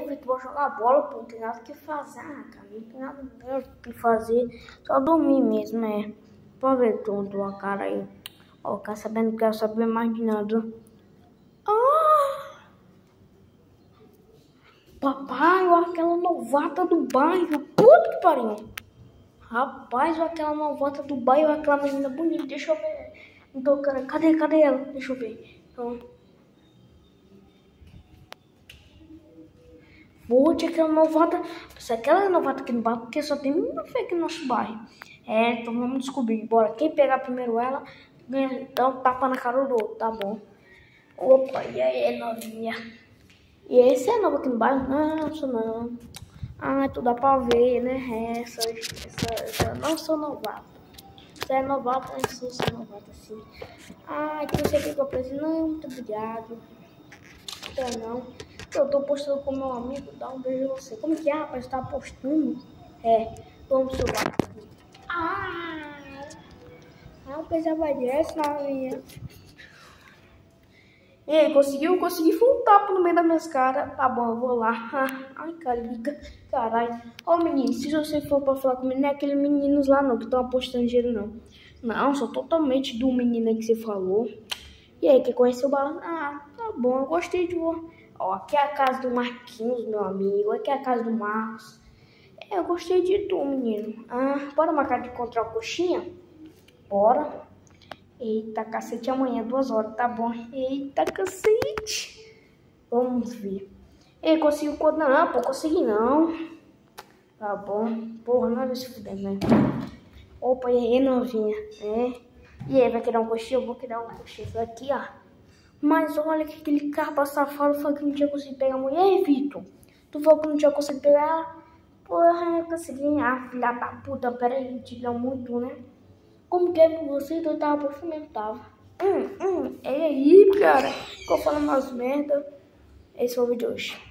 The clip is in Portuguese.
Vitor, vou jogar bola, pô, não tem nada que fazer, cara, não tem nada que fazer, só dormir mesmo, Pode ver tudo, a cara aí. Ó, quer sabendo, não quero saber mais de nada. Papai, olha aquela novata do bairro, puta que pariu. Rapaz, olha aquela novata do bairro, olha aquela menina bonita, deixa eu ver. Então, cara, cadê ela? Deixa eu ver. Então, vou ter aquela novata. Se aquela novata aqui no bairro, porque só tem menina feia aqui no nosso bairro. Então vamos descobrir. Bora, quem pegar primeiro ela, ganha, dá um tapa na cara do outro, tá bom? Opa, e aí, novinha? E esse é novo aqui no bairro? Não, isso não. Tu dá pra ver, né? Essa não sou novata. Você é novata, eu sou novata, sim. Então você quer que eu preciso? Não, muito obrigado. Não. Eu tô postando com meu amigo, dá um beijo em você. Como que é, rapaz? Tá postando? Vamos celular. Eu pensava dessa na minha. E aí, conseguiu? Consegui, foi um tapa no meio das minhas caras. Tá bom, eu vou lá. Ai, calica, caralho. Ô, menino, se você for pra falar comigo, não é aqueles meninos lá não, que estão apostando dinheiro, não. Não, sou totalmente do menino aí que você falou. E aí, quer conhecer o balão? Tá bom, eu gostei de você. Ó, aqui é a casa do Marquinhos, meu amigo. Aqui é a casa do Marcos. Eu gostei de tu, menino. Bora marcar de encontrar o coxinha? Bora. Eita, cacete, amanhã, 2 horas, tá bom? Eita, cacete. Vamos ver. Ei, conseguiu quando? Não, pô, consegui não. Tá bom. Porra, não vai se fuder, né? Opa, e aí, novinha? E aí, vai querer um coxinha? Eu vou querer um coxinha. Isso aqui, ó. Mas olha que aquele capa safado falou que não tinha conseguido pegar a mulher. E aí, Vitor? Tu falou que não tinha conseguido pegar ela? Porra, eu consegui. Filha da puta, pera aí, te deu muito, né? Como que é com você? Então eu tava por mesmo, tava. É aí, cara. Ficou falando umas merda. Esse foi o vídeo de hoje.